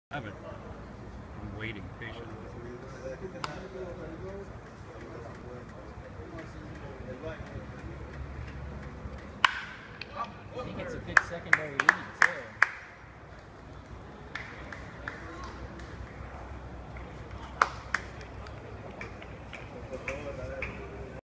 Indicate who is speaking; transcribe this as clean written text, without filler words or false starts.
Speaker 1: have it. I'm waiting patiently.
Speaker 2: I think it's a good secondary lead, too.